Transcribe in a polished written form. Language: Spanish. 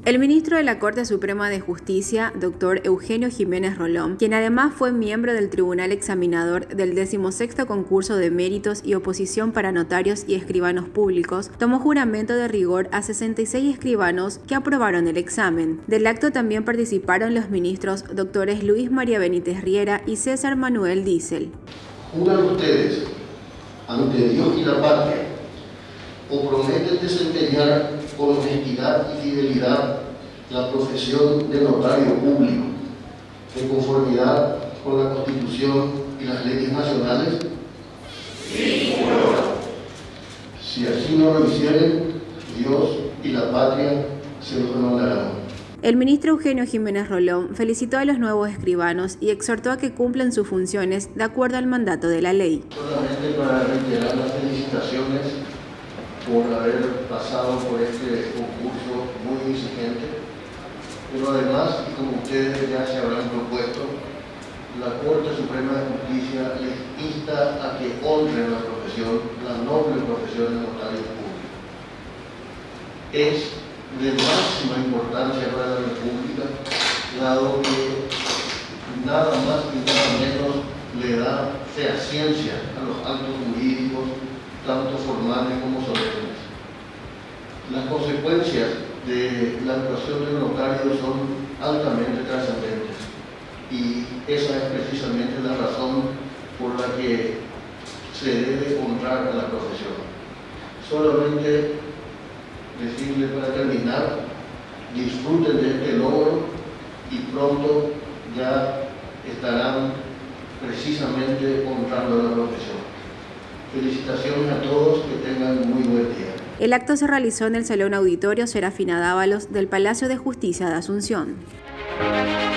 El ministro de la Corte Suprema de Justicia, Dr. Eugenio Jiménez Rolón, quien además fue miembro del Tribunal Examinador del 16º Concurso de Méritos y Oposición para Notarios y Escribanos Públicos, tomó juramento de rigor a 66 escribanos que aprobaron el examen. Del acto también participaron los ministros doctores Luis María Benítez Riera y César Manuel Diesel. ¿Juran ustedes ante Dios y la patria o prometen desempeñar con honestidad y fidelidad la profesión de notario público, de conformidad con la Constitución y las leyes nacionales? Sí, juro. Si así no lo hicieren, Dios y la patria se los demandarán. El ministro Eugenio Jiménez Rolón felicitó a los nuevos escribanos y exhortó a que cumplan sus funciones de acuerdo al mandato de la ley. Solamente para reiterar las felicitaciones por haber pasado por este concurso muy exigente, pero además, y como ustedes ya se habrán propuesto, la Corte Suprema de Justicia les insta a que honren la profesión, la noble profesión de notario público. Es de máxima importancia para la República, dado que nada más y nada menos le da fehaciencia a los actos jurídicos, tanto formales como solemnes. Las consecuencias de la actuación del notario son altamente trascendentes y esa es precisamente la razón por la que se debe honrar a la profesión. Solamente decirle para terminar, disfruten de este logro y pronto ya estarán precisamente honrando a la profesión. Felicitaciones a todos, que tengan muy buen día. El acto se realizó en el Salón Auditorio Serafina Dávalos del Palacio de Justicia de Asunción.